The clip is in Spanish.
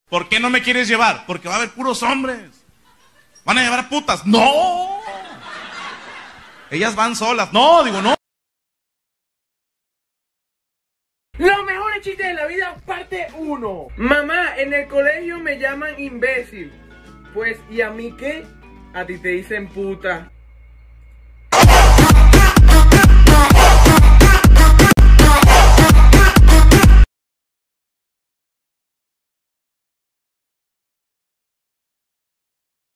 ¿Por qué no me quieres llevar? Porque va a haber puros hombres. ¿Van a llevar putas? ¡No! Ellas van solas. No, digo, no. Los mejores chistes de la vida, parte 1. Mamá, en el colegio me llaman imbécil. Pues, ¿y a mí qué? A ti te dicen puta.